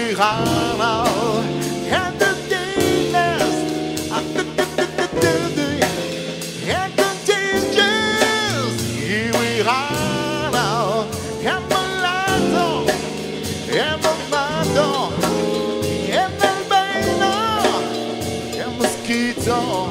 we run out, and the darkness, and the dangers, here we run out, and the lights on, and the night on, and the rain on, and mosquitoes.